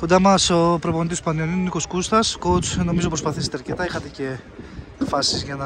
Κοντά μας ο προπονητής του Πανιωνίου, Νίκος Κούστας. Coach, νομίζω προσπαθήσετε αρκετά. Είχατε και φάσεις για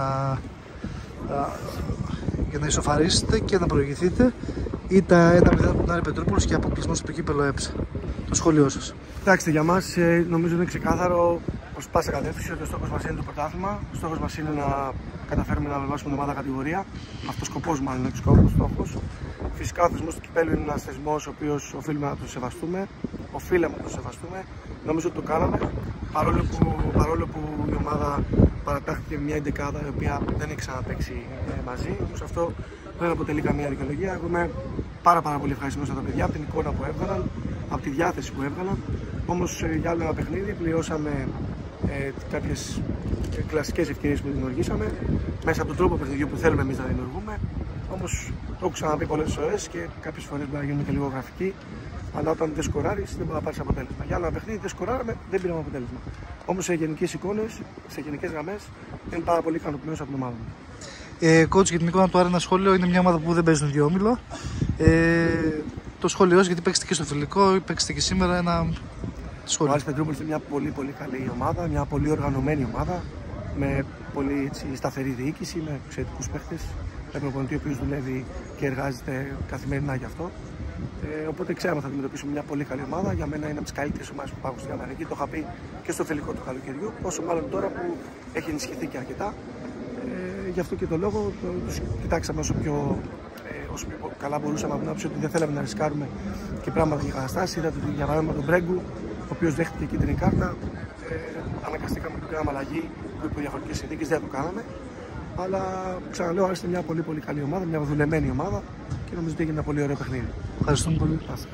να ισοφαρίσετε και να προηγηθείτε. Ή τα 1-0 από την Άρη Πετρούπολης και αποκλεισμός στο κύπελλο ΕΠΣΑ. Το σχόλιο σας. Κοιτάξτε, για μας νομίζω είναι ξεκάθαρο προς πάσα κατεύθυνση ότι ο στόχος μας είναι το πρωτάθλημα. Ο στόχος μας είναι να καταφέρουμε να ανεβάσουμε την ομάδα κατηγορία. Αυτό ο σκοπός μάλλον είναι ο στόχος. Φυσικά ο θεσμός του κυπέλλου είναι ένας θεσμός ο οποίος οφείλουμε να τον σεβαστούμε. Οφείλαμε να τον σεβαστούμε. Νομίζω ότι το κάναμε. Παρόλο που η ομάδα παρατάχθηκε μια εντεκάδα η οποία δεν έχει ξαναπαίξει μαζί. Όμως αυτό δεν αποτελεί καμία δικαιολογία. Εγώ είμαι πάρα πολύ ευχαριστημένος από τα παιδιά, από την εικόνα που έβγαλαν, από τη διάθεση που έβγαλαν. Όμως για άλλο ένα παιχνίδι πληρώσαμε κάποιες κλασικές ευκαιρίες που δημιουργήσαμε μέσα από τον τρόπο παιχνιδιού που θέλουμε εμείς να δημιουργούμε. Όμως το έχω ξαναπεί πολλές φορές και κάποιες φορές μπορεί να γίνουμε και λίγο γραφικοί. Αλλά όταν δεν σκοράρεις, δεν μπορεί να πάρεις αποτέλεσμα. Για άλλο ένα παιχνίδι δεν σκοράραμε, δεν πήραμε αποτέλεσμα. Όμως σε γενικές εικόνες, σε γενικές γραμμές, είμαι πάρα πολύ ικανοποιημένος από την ομάδα μου. Coach, για την εικόνα του Άρη, ένα σχόλιο. Είναι μια ομάδα που δεν παίζει στον ίδιο όμιλο. Το σχόλιο, γιατί παίξετε και στο φιλικό, παίξετε και σήμερα, ένα σχόλιο. Ο Άρης Πετρούπολης είναι μια πολύ καλή ομάδα, μια πολύ οργανωμένη ομάδα, με πολύ σταθερή διοίκηση, με εξαιρετικούς παίχτες, με προπονητή ο οποίος δουλεύει και εργάζεται καθημερινά γι' αυτό. Οπότε ξέρουμε ότι θα αντιμετωπίσουμε μια πολύ καλή ομάδα. Για μένα είναι από τις καλύτερες ομάδες που υπάρχουν στην Αμερική. Το είχα πει και στο φιλικό του καλοκαιριού. Πόσο μάλλον τώρα που έχει ενισχυθεί και αρκετά. Γι' αυτό και το λόγο τους κοιτάξαμε όσο πιο καλά μπορούσαμε, από την άποψη ότι δεν θέλαμε να ρισκάρουμε και πράγματα για καταστάσεις. Είδατε για παράδειγμα τον Μπρέγκου, ο οποίος δέχτηκε κίτρινη κάρτα. Αναγκαστήκαμε να κάνουμε αλλαγή που υπό διαφορετικές συνθήκες δεν το κάναμε. Αλλά ξαναλέω, Άρης είναι μια πολύ καλή ομάδα, μια δουλεμένη ομάδα και νομίζω ότι έγινε ένα πολύ ωραίο παιχνίδι. Ευχαριστούμε πολύ.